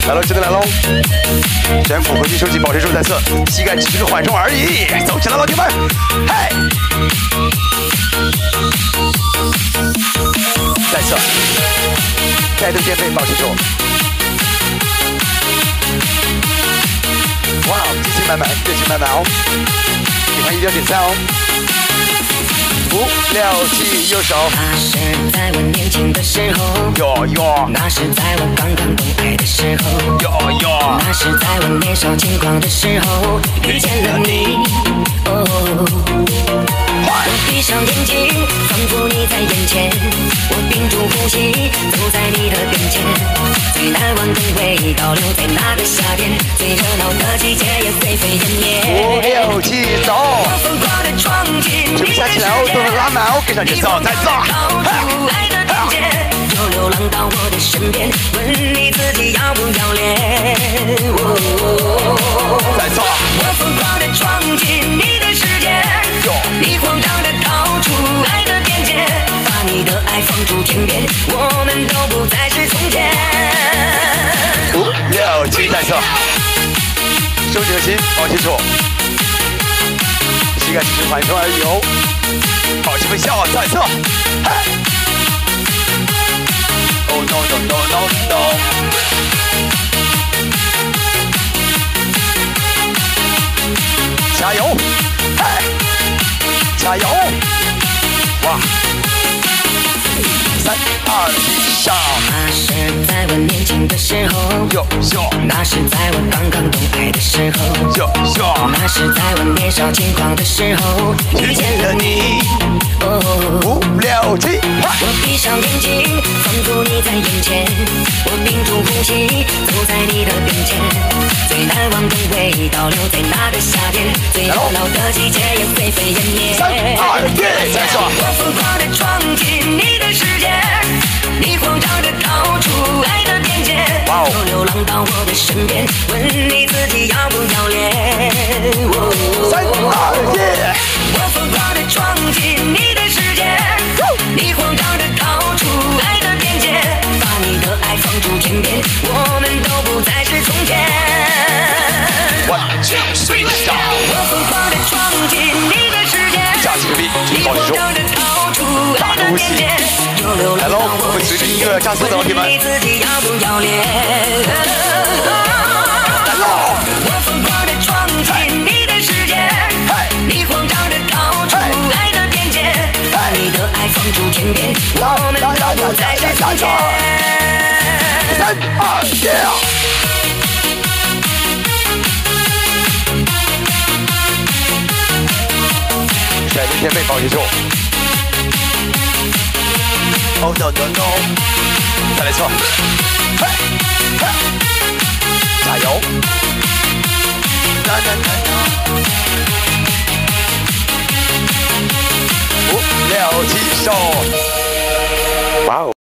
来喽，真的来喽！全腹回去收紧保持住在侧，膝盖只是个缓冲而已。走起来，老铁们！嘿，在侧，带动肩背保持住。哇，激情满满，热情满满哦！喜欢一定要点赞哦。5、6、7，右手。 那是在我年轻的时候， 哟哟。 那是在我刚刚懂爱的时候， 哟哟。 那是在我年少轻狂的时候，遇见了你。我闭上眼睛，仿佛你在眼前，我屏住呼吸，走在你的跟前。最难忘的味道留在那个夏天，最热闹的季节也沸沸炎炎。 5、6、7，走！ 我疯狂地闯进你的世界， 起来哦，动作拉满哦，跟上节奏，再走！ 爱的边界，就流浪到我的身边，问你自己要不要脸？ 再走！ 我疯狂地闯进你的世界，你慌张地逃出爱的边界，把你的爱放逐天边，我们都不再是从前。 5、6、7，再走！收紧核心，保持住，膝盖只是缓冲而已哦，保持微笑，再走！Oh no no no no no！ 加油！嘿，加油！哇！3、2、1，上！ 那是在我年轻的时候， 哟哟！ 那是在我刚刚懂爱的时候， 哟哟！ 那是在我年少轻狂的时候，遇见了你。 5、6、7， 我闭上眼睛，仿佛你在眼前，我屏住呼吸，走在你的跟前。最难忘的味道留在那个夏天，最热闹的季节也沸沸炎炎。 3、2、1，再走！ 我疯狂地闯进你的世界，你慌张地逃出爱的边界，又流浪到我的身边，问你自己要不要脸 ？3、2、1， 我疯狂地闯进你的世界，你慌张地逃出爱的边界，把你的爱放逐天边，我们都不再是从前。 1、2、3，上！ 我疯狂地闯进你的世界， 下几个臂， 你慌张地逃出爱的边界，又流浪到我的身边，问你自己要不要脸？我疯狂地闯进你的世界，你慌张地逃出爱的边界，把你的爱放逐天边，我们都不再是从前。 3、2、1。甩动肩背，保持住。Oh no no no！ 再来一次，嘿，嘿，加油！啦啦啦啦！5、6、7，收！哇哦！